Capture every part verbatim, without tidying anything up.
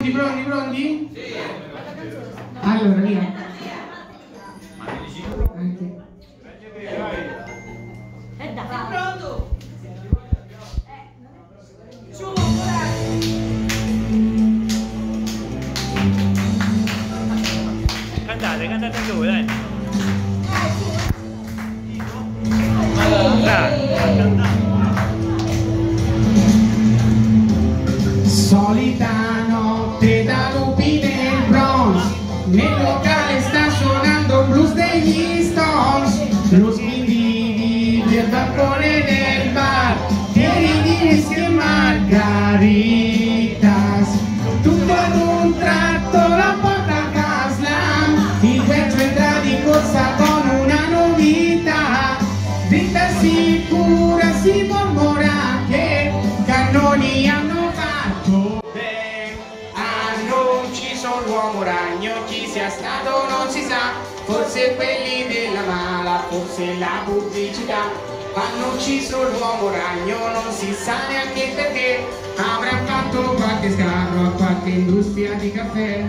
Pronti, pronti? Sì. Allora, via. Anche. E dai, pronto? Su, Cantate, cantate anche voi, dai. Solita notte da lupi nel Bronx, nel locale sta suonando blues degli Stones, lo spindivi del balcone del bar, tieni dischi e margaritas, tutto ad un tratto la porta al Caslam, il vecchio entra di corsa con una novità, dritta sicura si mormora che cannoni hanno fatto bene, hanno ucciso l'uomo ragno, chi sia stato non si sa, forse quelli della mala, forse la pubblicità, hanno ucciso l'uomo ragno, non si sa neanche perché, avrà fatto qualche sgarro a qualche industria di caffè.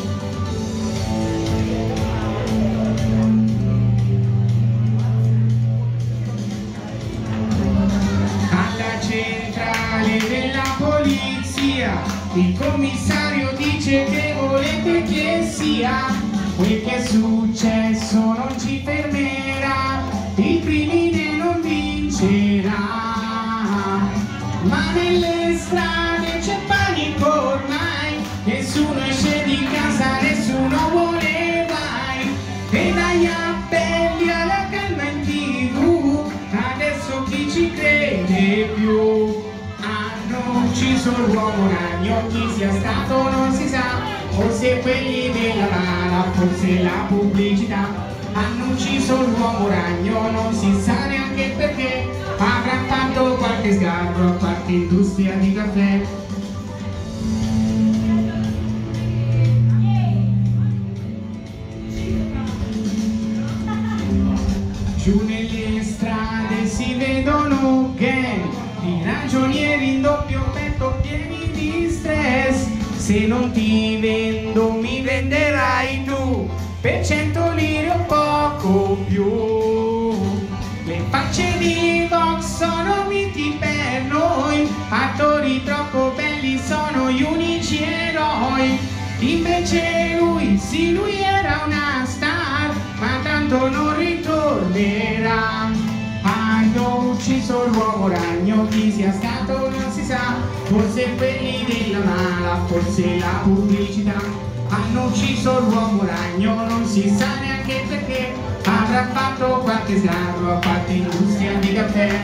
Alla centrale della polizia il commissario dice che volete che sia, quel che è successo non ci fermerà, il crimine non vincerà, ma nelle strade c'è panico ormai, nessuno esce di casa, nessuno vuole mai, e dagli appelli alla calma in tv, adesso chi ci crede più? Hanno ucciso l'uomo ragno, chi sia stato non si sa, forse quelli della mala, forse la pubblicità, hanno ucciso l'uomo ragno, non si sa neanche perché, avrà fatto qualche sgarro a qualche industria di caffè. Giù nelle strade si vedono gang di ragionieri in doppio petto pieni di stress, se non ti vendo mi venderai tu per cento lire o poco più. Le facce di Vox sono miti per noi, attori troppo belli sono gli unici eroi, invece lui, sì lui era una star, ma tanto non ritornerà. Hanno ucciso l'uomo ragno, chi sia stato non si sa, forse quelli della mala, forse la pubblicità, hanno ucciso l'uomo ragno, non si sa neanche perché, avrà fatto qualche sgarro a qualche industria di caffè.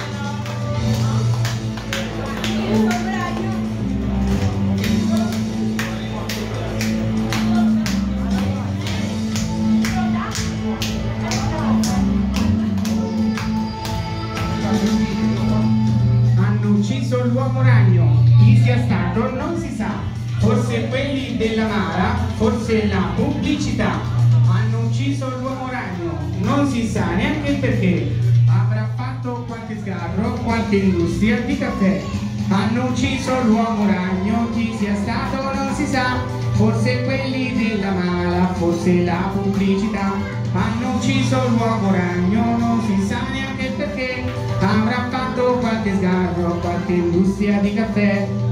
Hanno ucciso l'uomo ragno, chi sia stato non si sa, forse quelli della mala, forse la pubblicità, hanno ucciso l'uomo ragno, non si sa neanche perché, avrà fatto qualche sgarro, qualche industria di caffè. Hanno ucciso l'uomo ragno, chi sia stato non si sa, forse quelli della mala, forse la pubblicità, hanno ucciso l'uomo ragno, non si sa neanche perché, avrà fatto qualche sgarro, qualche industria di caffè.